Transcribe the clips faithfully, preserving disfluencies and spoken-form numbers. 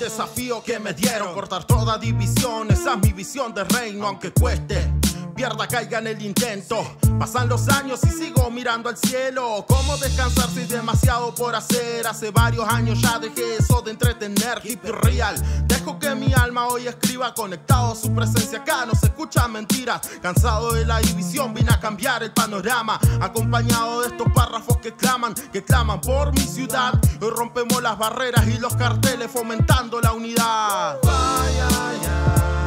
desafío que me dieron. Cortar toda división, esa es mi visión de reino, aunque cueste. Pierda, caiga en el intento. Pasan los años y sigo mirando al cielo. ¿Cómo descansar si hay demasiado por hacer? Hace varios años ya dejé eso de entretener. Hip real, dejo que mi alma hoy escriba. Conectado a su presencia acá, no se escuchan mentiras. Cansado de la división, vine a cambiar el panorama. Acompañado de estos párrafos que claman, que claman por mi ciudad. Hoy rompemos las barreras y los carteles fomentando la unidad. Vaya, ya.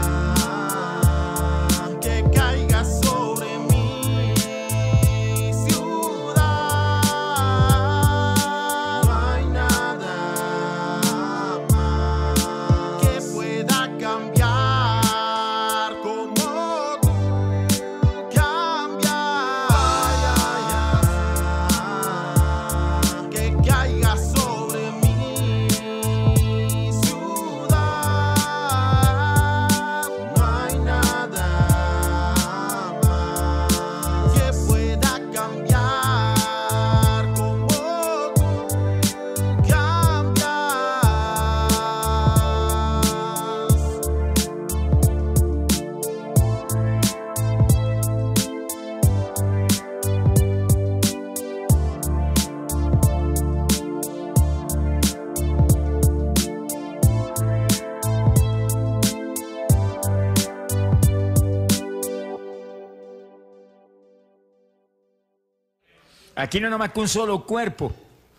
Aquí no es nomás que un solo cuerpo.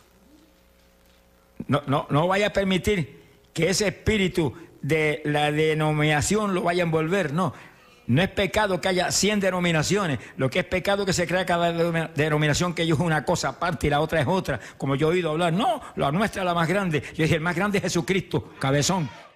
No, no, no vaya a permitir que ese espíritu de la denominación lo vaya a envolver. No, no es pecado que haya cien denominaciones. Lo que es pecado es que se crea cada denominación que ellos es una cosa aparte y la otra es otra. Como yo he oído hablar, no, la nuestra es la más grande. Yo dije, el más grande es Jesucristo, cabezón.